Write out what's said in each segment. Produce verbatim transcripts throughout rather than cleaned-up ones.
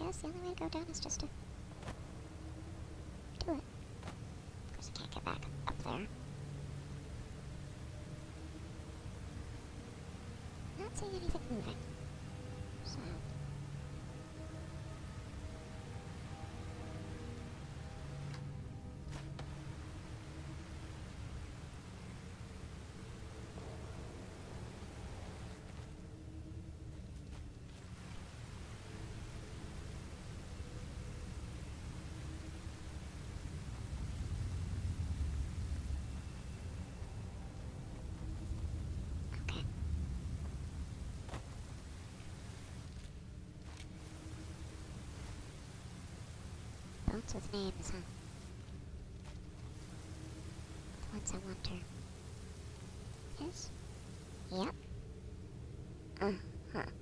guess the only way to go down is just to do it. Of course, I can't get back up there. Not seeing anything moving. So. Bones with names, huh? The ones I wonder. Yes? Yep. Uh-huh.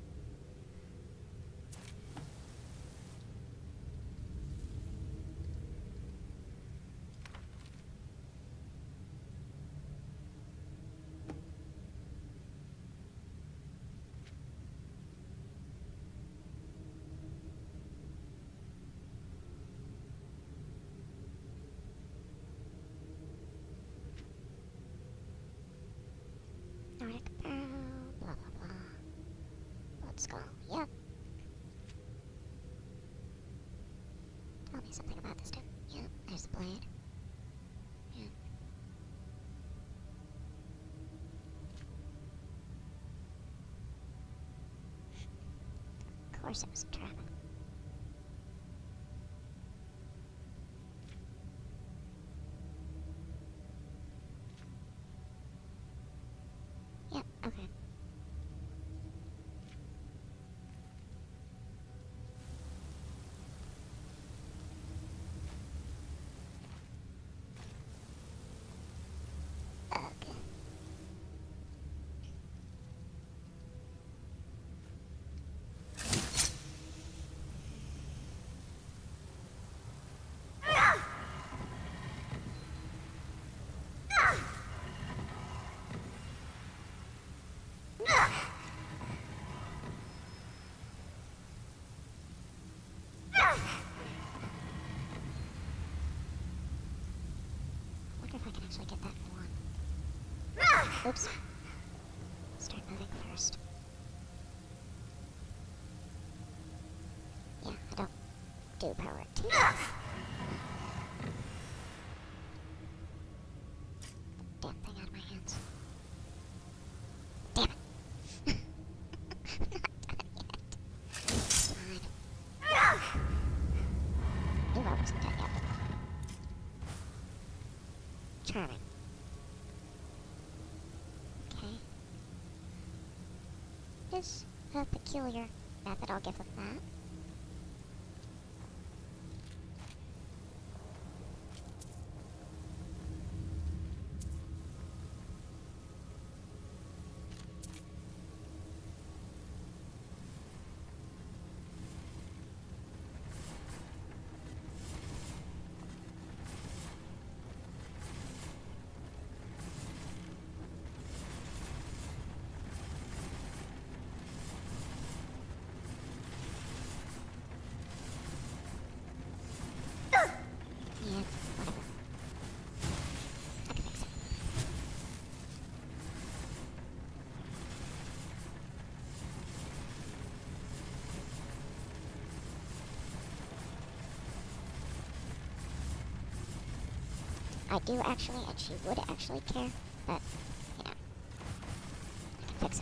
Nordic Barrow, blah blah blah. Bloodskal, yep. Tell me something about this dude. Yep, there's the blade. Yep. Of course it was a trap. Yep, okay. Okay. Wonder if I can actually get that one. Oops. Start moving first. Yeah, I don't do power T. Damn thing out of my hands. Damn it. Not done yet. Fine. Knew I wasn't done yet. Charming. Okay. Is a peculiar method, I'll give them that. Yeah, whatever. I can fix it. I do actually, and she would actually care, but, you know, I can fix it.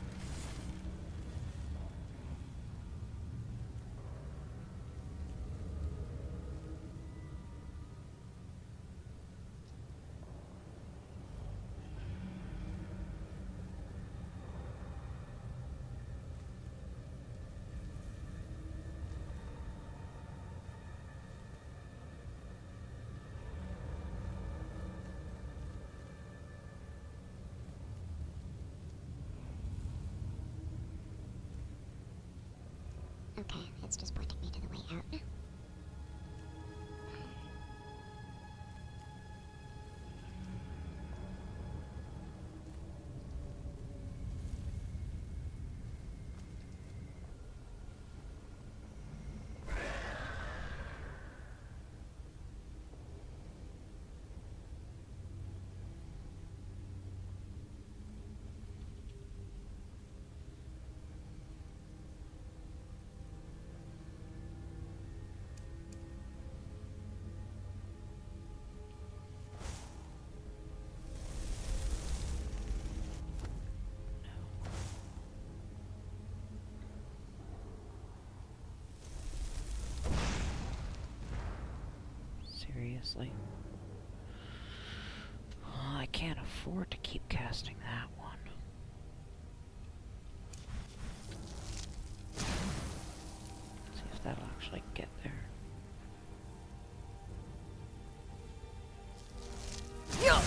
Okay, it's just pointing me to the way out now. honestly. Oh, I can't afford to keep casting that one. See if that'll actually get there. Yeah.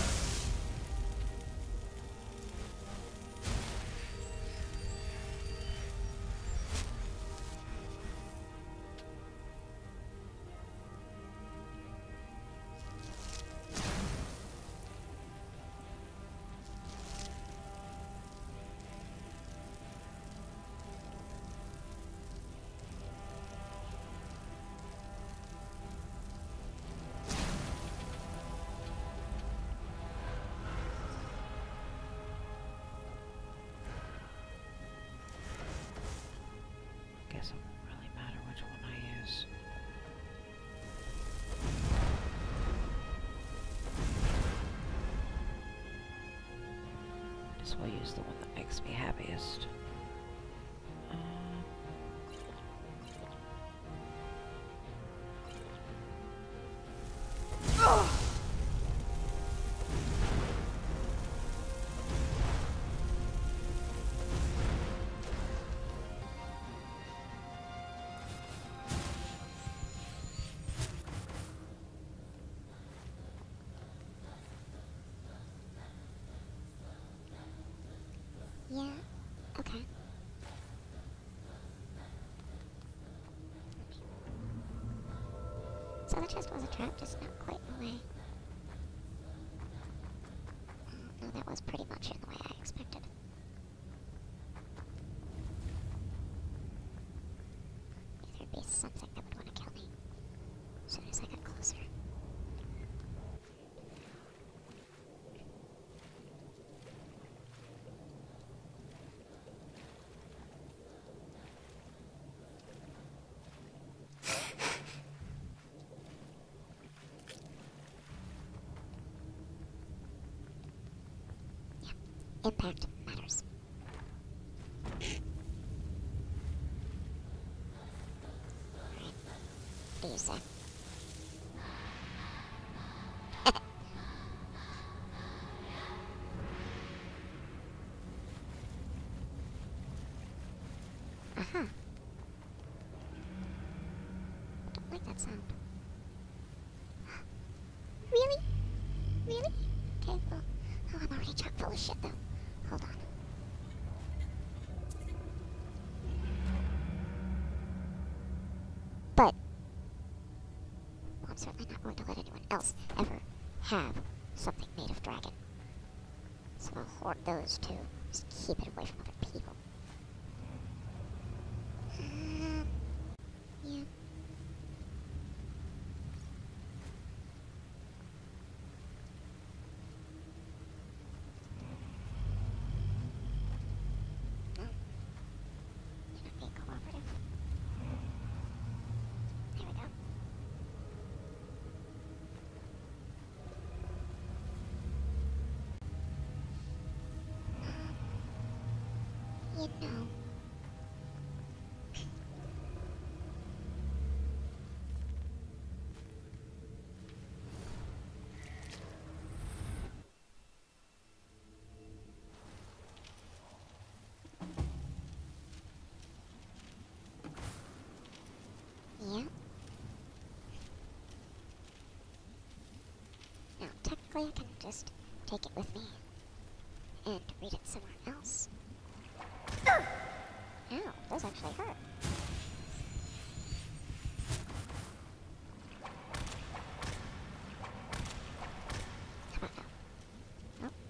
Guess it won't really matter which one I use. Just will use the one that makes me happiest. Um, oh! Yeah, okay. So the chest was a trap, just not quite in the way. Oh, no, that was pretty much in the way I expected. There'd be something that would want to kill me as soon as I got closer. Impact matters. Alright. What do you say? Uh-huh. Don't like that sound. Really? Really? Okay, well, oh, I'm already chock full of shit, though. Hold on. But well, I'm certainly not going to let anyone else ever have something made of dragon. So I'll hoard those too. Just keep it away from other people. Um, yeah. You know. Yeah. Now, technically I can just take it with me and read it somewhere else. Ow, those actually hurt. How about now? Nope.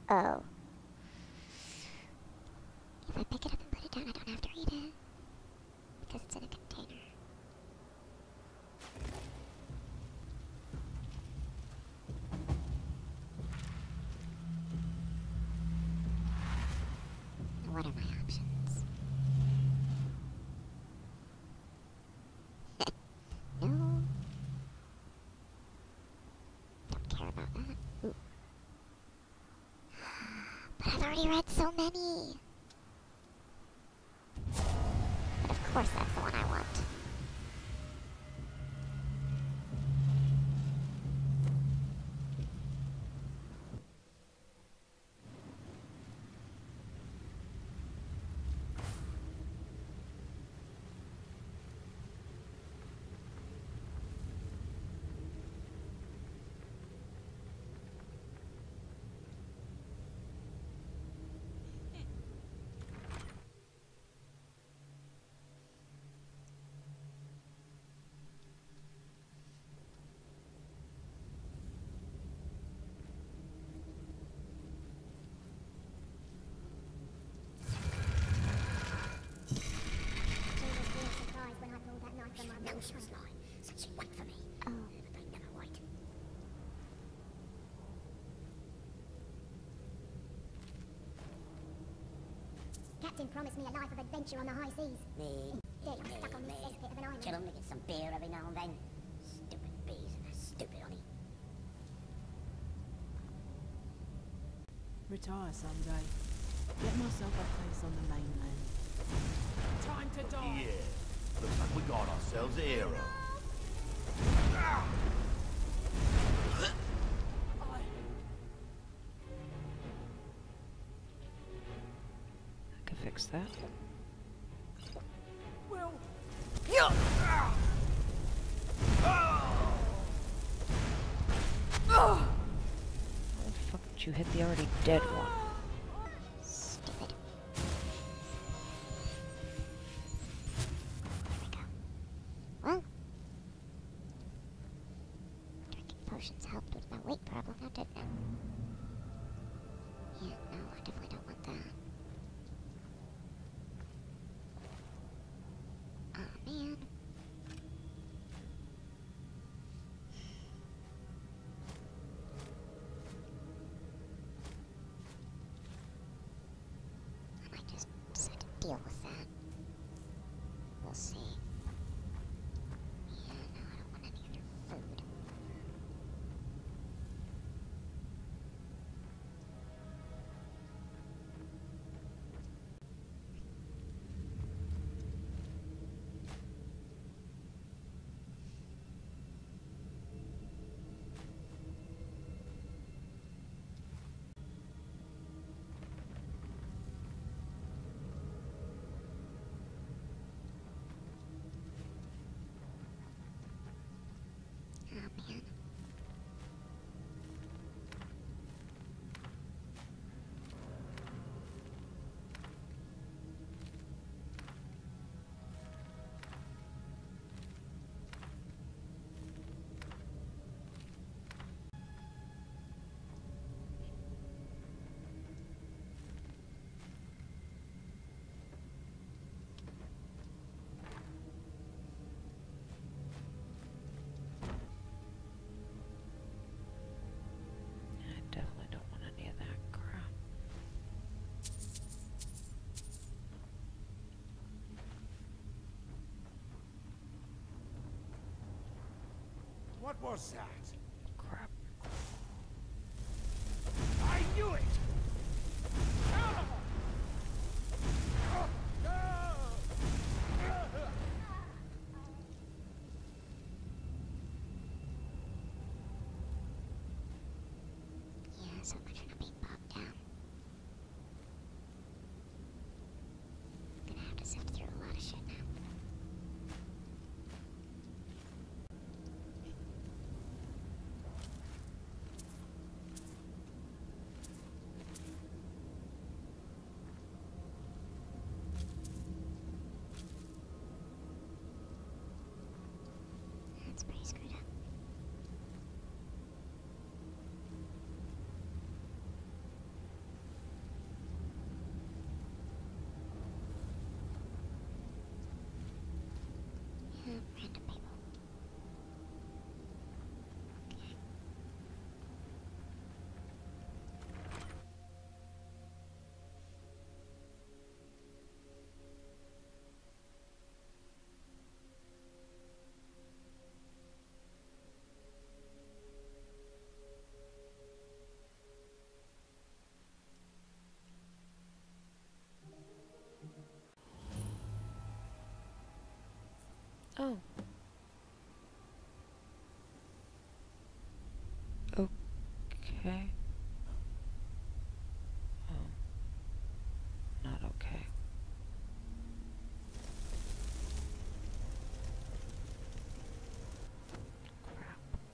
Oh. If I pick it up and put it down, I don't have to read it. Because it's in a container. What are my options? No. Don't care about that. Ooh. But I've already read so many. But of course that's the one I want. She was lying, said she'd wait for me. Oh. But they never wait. Captain promised me a life of adventure on the high seas. Me, Dead, I'm me, stuck on this me. cesspit of an island. Kill 'em to get some beer every now and then. Stupid bees and their stupid honey. Retire someday. Get myself a place on the mainland. Time to die! Yeah, looks like we got ourselves a hero. I can fix that. Well, How the fuck did you hit the already dead one? Stupid. There we go. Well. Drinking potions helped with my weight problem, now didn't it? Yeah, no, I definitely don't want that. Oh man. I might just decide to deal with that. We'll see. Yeah, no, I don't want any other food. Oh man. I definitely don't want any of that crap. What was that? Crap. I knew it! Yeah, so much for not being bogged down. Gonna have to sift through a lot of shit now. That's pretty screwed up. okay? Oh. Not okay. Crap.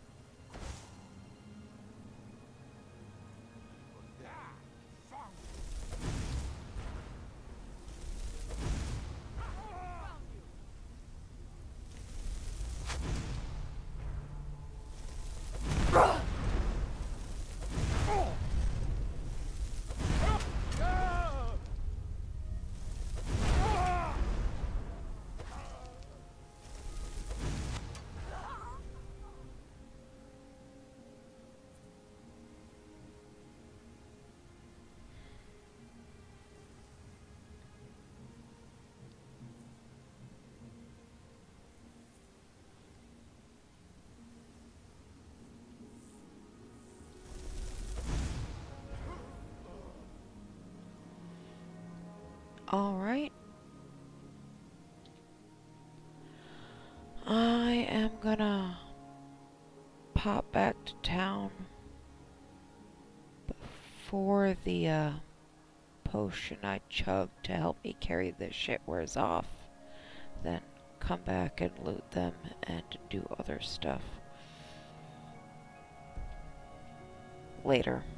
Alright. I am gonna pop back to town before the uh, potion I chugged to help me carry this shit wears off. Then come back and loot them and do other stuff later.